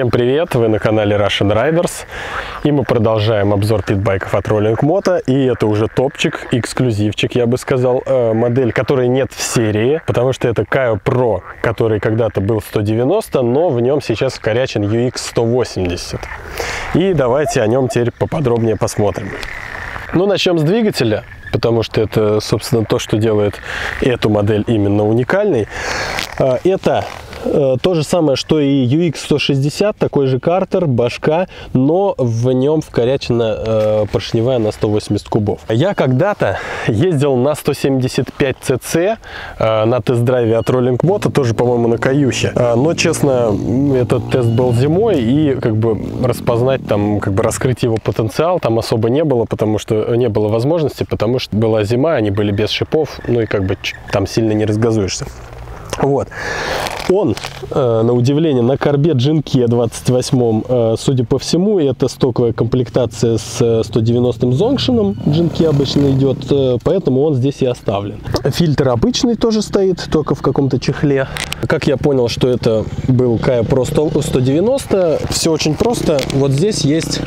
Всем привет! Вы на канале Russian Riders, и мы продолжаем обзор питбайков от Rolling Moto, и это уже топчик, эксклюзивчик, я бы сказал, модель, которой нет в серии, потому что это Kayo Pro, который когда-то был 190, но в нем сейчас вкорячен UX 180. И давайте о нем теперь поподробнее посмотрим. Ну, начнем с двигателя, потому что это, собственно, то, что делает эту модель именно уникальной. Это то же самое, что и UX 160, такой же картер, башка, но в нем вкорячена поршневая на 180 кубов. Я когда-то ездил на 175 cc на тест-драйве от Rolling Moto, тоже, по-моему, на каюхе. Но, честно, этот тест был зимой, и как бы распознать там, как бы раскрыть его потенциал там особо не было, потому что не было возможности, потому что была зима, они были без шипов, ну и как бы там сильно не разгазуешься. Вот. Он, на удивление, на корбе Jinke 28, судя по всему, это стоковая комплектация с 190 зонкшеном. Jinke обычно идет, поэтому он здесь и оставлен. Фильтр обычный тоже стоит, только в каком-то чехле. Как я понял, что это был Kayo Pro 190, все очень просто. Вот здесь есть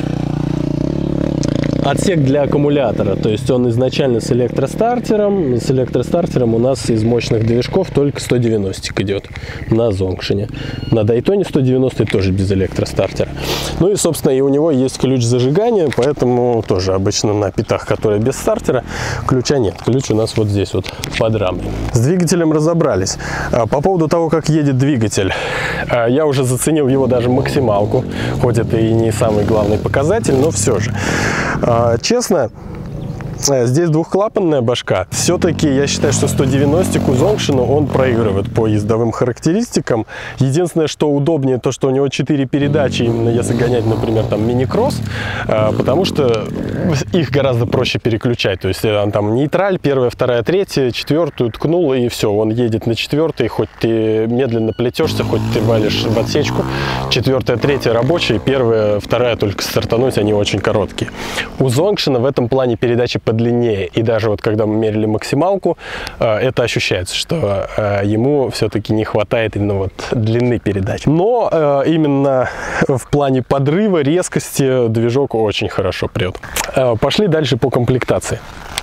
отсек для аккумулятора, то есть он изначально с электростартером. С электростартером у нас из мощных движков только 190 идет на зонкшене. На Дайтоне 190 тоже без электростартера. Ну и, собственно, и у него есть ключ зажигания, поэтому тоже обычно на питах, которые без стартера, ключа нет. Ключ у нас вот здесь вот под рамой. С двигателем разобрались. По поводу того, как едет двигатель, я уже заценил его даже максималку, хоть это и не самый главный показатель, но все же. Честно, здесь двухклапанная башка. Все-таки я считаю, что 190-ку зонкшену он проигрывает по ездовым характеристикам. Единственное, что удобнее, то, что у него 4 передачи, именно если гонять, например, там мини-кросс, потому что их гораздо проще переключать. То есть он там нейтраль, первая, вторая, третья, четвертую ткнул, и все, он едет на четвертой, хоть ты медленно плетешься, хоть ты валишь в отсечку. Четвертая, третья рабочая, первая, вторая только стартануть, они очень короткие. У зонкшена в этом плане передачи подлиннее, и даже вот когда мы мерили максималку, это ощущается, что ему все-таки не хватает именно вот длины передач. Но именно в плане подрыва, резкости движок очень хорошо прет. Пошли дальше по комплектации.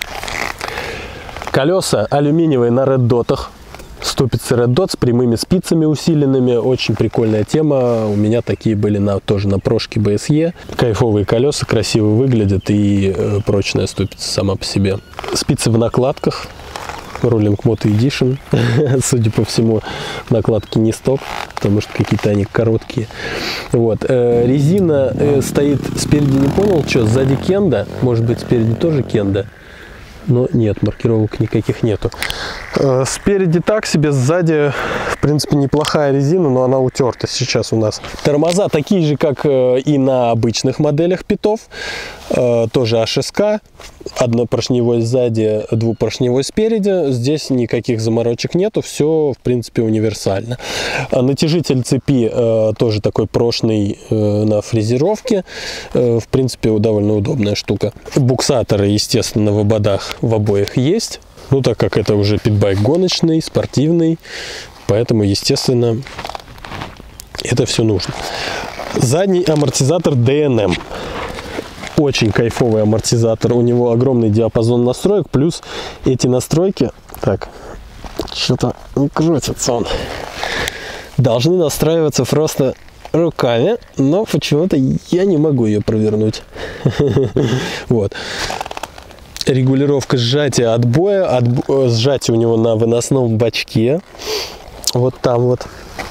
Колеса алюминиевые на Red Dot'ах. Ступицы Red Dot с прямыми спицами усиленными. Очень прикольная тема. У меня такие были тоже на прошке BSE. Кайфовые колеса, красиво выглядят, и прочная ступица сама по себе. Спицы в накладках. Rolling Moto Edition. Судя по всему, накладки не сток, потому что какие-то они короткие. Вот. Резина стоит спереди, не понял, что, сзади Кенда. Может быть, спереди тоже Кенда. Но нет, маркировок никаких нету. Спереди так себе, сзади, в принципе, неплохая резина, но она утерта сейчас у нас. Тормоза такие же, как и на обычных моделях питов. Тоже HSK. Однопоршневой сзади, двупоршневой спереди. Здесь никаких заморочек нету, все, в принципе, универсально. Натяжитель цепи тоже такой прошный на фрезеровке. В принципе, довольно удобная штука. Буксаторы, естественно, в ободах в обоих есть. Ну, так как это уже питбайк гоночный, спортивный, поэтому, естественно, это все нужно. Задний амортизатор DNM. Очень кайфовый амортизатор. У него огромный диапазон настроек, плюс эти настройки... Так, что-то не крутится он. Должны настраиваться просто руками, но почему-то я не могу ее провернуть. Вот. Регулировка сжатия отбоя. Сжатие у него на выносном бачке. Вот там вот.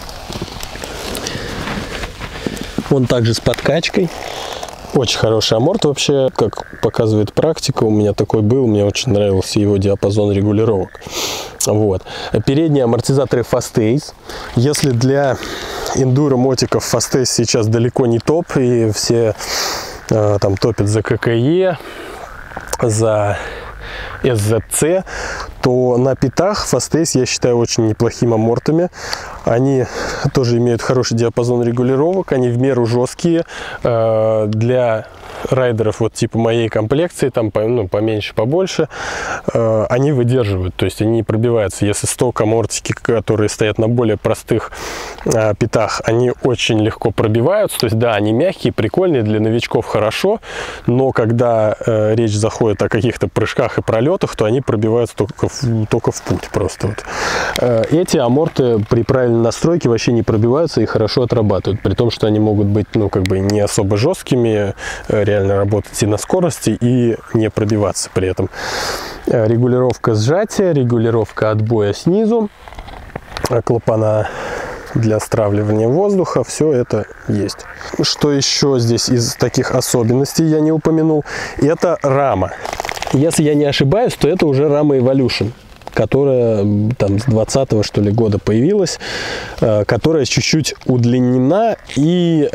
Он также с подкачкой. Очень хороший аморт вообще, как показывает практика. У меня такой был, мне очень нравился его диапазон регулировок. Вот. Передние амортизаторы Fastace. Если для эндуро-мотиков Fastace сейчас далеко не топ, и все там топят за ККЕ, за SZC, то на питах Fast-Ace я считаю очень неплохими амортами. Они тоже имеют хороший диапазон регулировок, они в меру жесткие. Для райдеров вот типа моей комплекции, там поменьше, побольше, они выдерживают, то есть они не пробиваются. Если сток амортики, которые стоят на более простых питах, они очень легко пробиваются, то есть да, они мягкие, прикольные, для новичков хорошо, но когда речь заходит о каких-то прыжках и пролетах, то они пробиваются только в путь просто. Вот. Эти аморты при правильной настройке вообще не пробиваются и хорошо отрабатывают, при том, что они могут быть, ну, как бы не особо жесткими, реально работать и на скорости, и не пробиваться при этом. Регулировка сжатия, регулировка отбоя снизу, клапана для стравливания воздуха, все это есть. Что еще здесь из таких особенностей я не упомянул? Это рама. Если я не ошибаюсь, то это уже рама Evolution, которая там с 20-го, что ли, года появилась, которая чуть-чуть удлинена и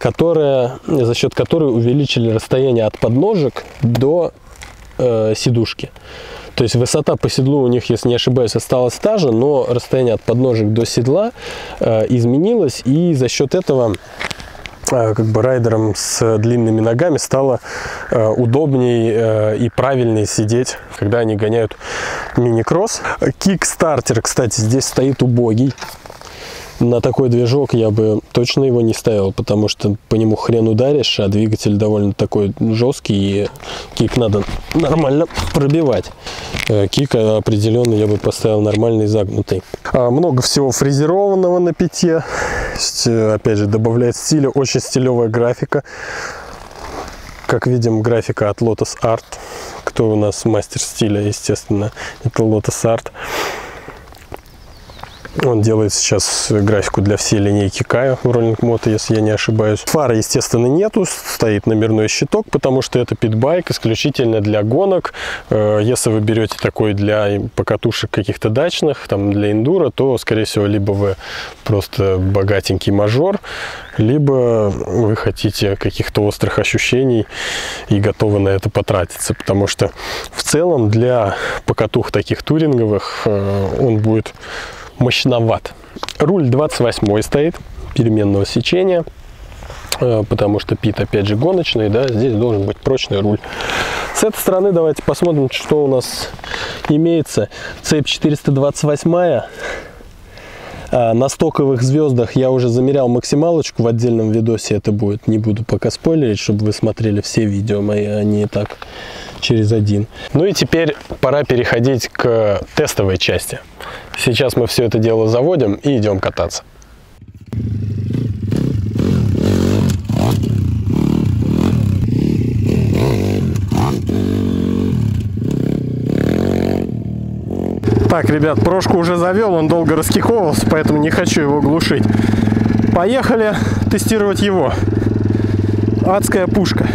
за счет которой увеличили расстояние от подножек до сидушки. То есть высота по седлу у них, если не ошибаюсь, осталась та же, но расстояние от подножек до седла изменилось, и за счет этого как бы райдерам с длинными ногами стало удобнее и правильнее сидеть, когда они гоняют мини-кросс. Кикстартер, кстати, здесь стоит убогий. На такой движок я бы точно его не ставил, потому что по нему хрен ударишь, а двигатель довольно такой жесткий, и кик надо нормально пробивать. Кик определенно я бы поставил нормальный, загнутый. Много всего фрезерованного на пяте. Опять же, добавляет стиля. Очень стилевая графика. Как видим, графика от Lotus Art. Кто у нас мастер стиля, естественно, это Lotus Art. Он делает сейчас графику для всей линейки Kaya в Rolling Moto, если я не ошибаюсь. Фары, естественно, нету, стоит номерной щиток, потому что это питбайк исключительно для гонок. Если вы берете такой для покатушек каких-то дачных, там для эндуро, то, скорее всего, либо вы просто богатенький мажор, либо вы хотите каких-то острых ощущений и готовы на это потратиться, потому что в целом для покатух таких туринговых он будет мощноват. Руль 28 стоит, переменного сечения, потому что пит, опять же, гоночный, да, здесь должен быть прочный руль. С этой стороны давайте посмотрим, что у нас имеется. Цепь 428. На стоковых звездах я уже замерял максималочку, в отдельном видосе это будет, не буду пока спойлерить, чтобы вы смотрели все видео мои, а не так через один. Ну и теперь пора переходить к тестовой части. Сейчас мы все это дело заводим и идем кататься. Так, ребят, прошку уже завел, он долго раскиковывался, поэтому не хочу его глушить. Поехали тестировать его. Адская пушка.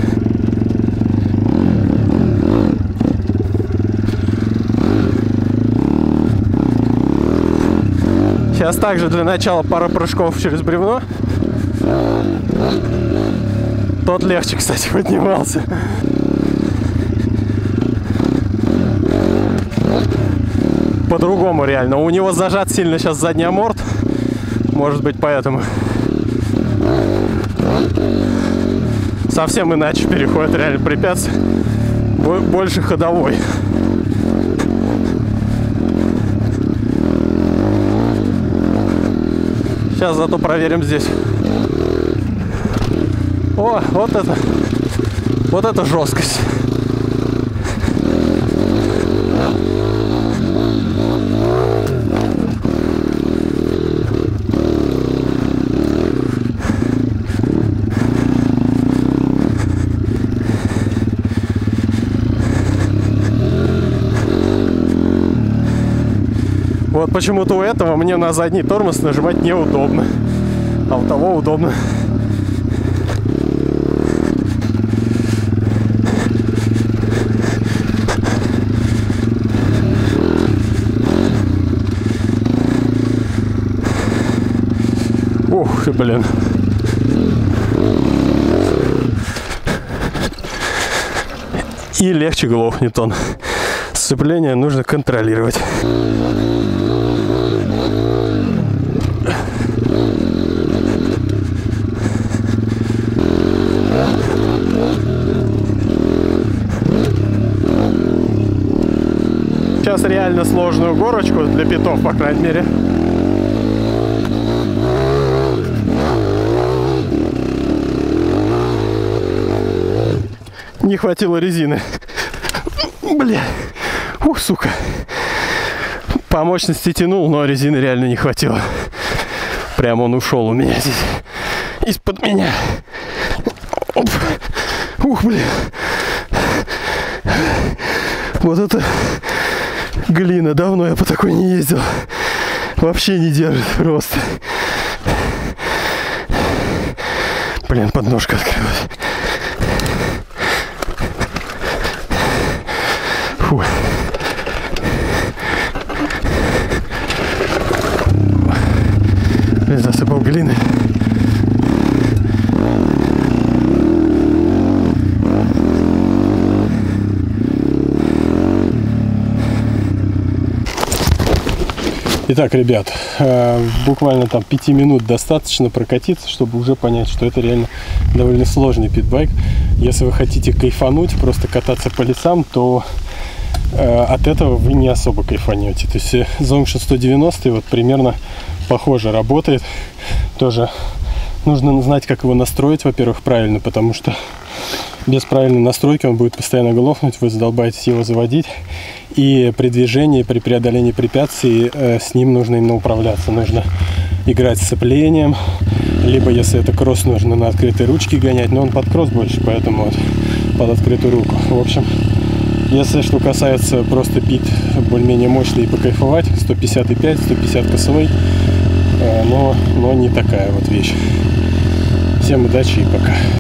Сейчас также для начала пара прыжков через бревно. Тот легче, кстати, поднимался. По-другому реально. У него зажат сильно сейчас задний аморт. Может быть, поэтому совсем иначе переходит реально препятствие. Больше ходовой. Сейчас зато проверим здесь. О, вот это жесткость. Вот почему-то у этого мне на задний тормоз нажимать неудобно, а у того удобно. Ух, блин. И легче глохнет он. Сцепление нужно контролировать. Сейчас реально сложную горочку для питов, по крайней мере. Не хватило резины. Бля. Ух, сука. По мощности тянул, но резины реально не хватило. Прям он ушел у меня здесь. Из-под меня. Оп. Ух, блин. Вот это глина. Давно я по такой не ездил. Вообще не держит просто. Блин, подножка открылась. Фу. Засыпал глины. Итак, ребят, буквально там 5 минут достаточно прокатиться, чтобы уже понять, что это реально довольно сложный питбайк. Если вы хотите кайфануть, просто кататься по лесам, то от этого вы не особо кайфанете. То есть Zongshin 190 вот примерно похоже работает. Тоже нужно знать, как его настроить, во-первых, правильно, потому что без правильной настройки он будет постоянно глохнуть, вы задолбаетесь его заводить. И при движении, при преодолении препятствий с ним нужно именно управляться. Нужно играть с сцеплением, либо, если это кросс, нужно на открытой ручке гонять. Но он под кросс больше, поэтому вот под открытую руку. В общем, если что касается просто пит более-менее мощный и покайфовать, 150,5, 150 косовой, но не такая вот вещь. Всем удачи и пока.